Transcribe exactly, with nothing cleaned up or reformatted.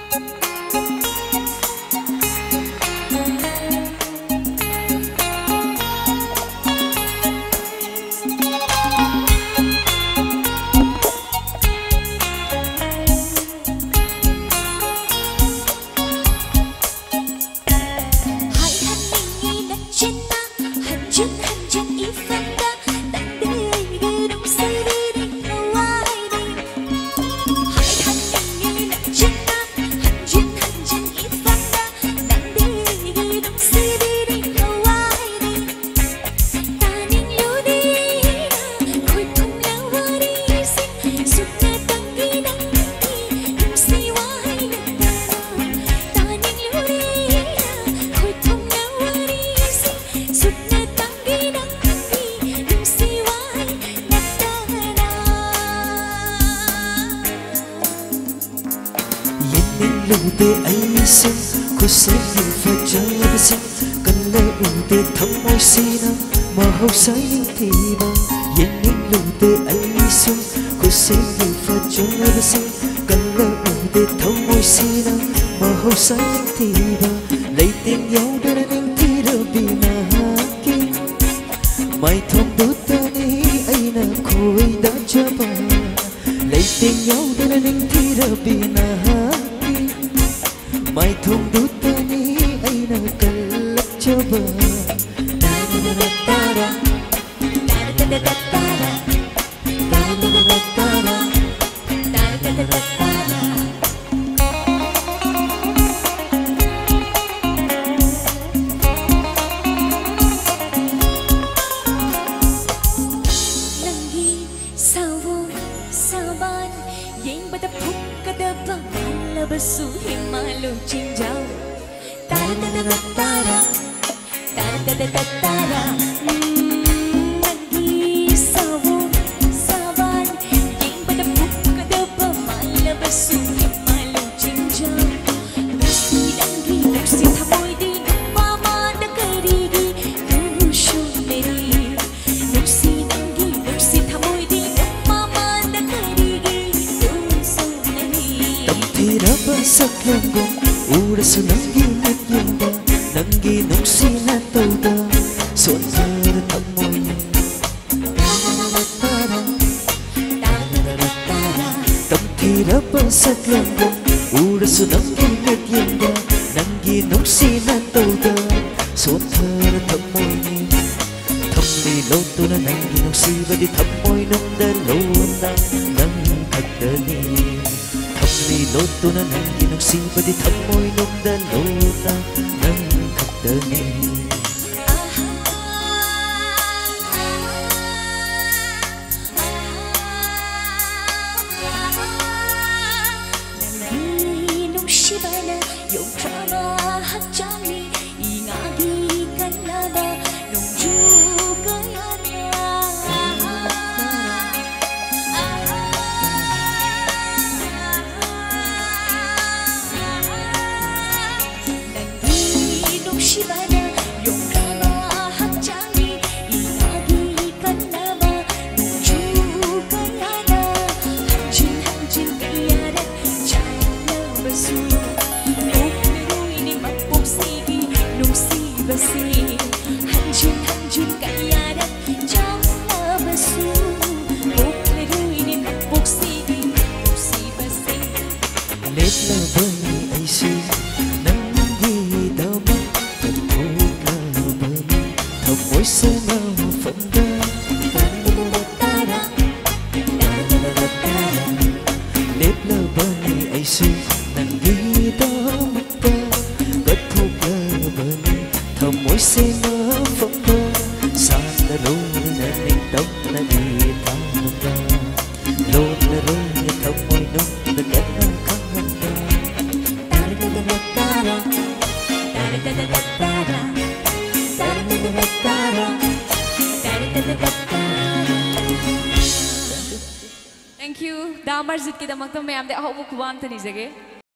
ute ai sinh cô sẽ nhìn phải chờ với sinh cần lẽ ute thắm môi sina mà hậu say những thì mà yên những ute ai sinh cô sẽ nhìn phải chờ với sinh cần lẽ ute thắm môi sina mà hậu say những thì mà lấy tiếng nhau đưa đến những thì đâu bị na kia mai thông đốt ta đi ai na khôi đã cho bà lấy tiếng nhau đưa đến những thì đâu bị na mai thông đốt ta đi ai na cần lấp cho bà Besu himalu cinjau tara tara tara tara tara tara lagi sawu sawan yang pada buka depan malam besu himalu cinjau besu lagi besu thamoi di mama dah kerigi besu meri besu lagi besu thamoi di mama dah kerigi besu meri Tiraba saklangong ura sa nangi nagyanda nangi nung sinatawda suan tara tamoy tam tiraba saklangong ura sa nangi nagyanda nangi nung sinatawda suan tara tamoy tamli loto na nangi nung siba di tamoy nung dalona nang kagdani Loto na nang ginagsiba di tamoy nung dalona nang kagdani Nang shiba na yung drama hajami ingagi kan laba nung juga Shibana yung drama hajami ingagi kan laba nung juga yana hanjin hanjin kayara jala basu nung meruy ni magpuksigi nung si basi hanjin hanjin kayara jala basu nung meruy ni magpuksigi nung si basi let na bani ay si Ôi sẽ nào phận ta nếp lơ bani ai su nàng ghi đó mắt ta kết thúc lơ bani thầm ôi sẽ nào phận ta xa là lô là ninh tông là đi thăm ta lô là rô là thầm ôi nông là kết năng khăn hân ta Thank you. Damar zit ke damak to main amde aho mukwan tani jage.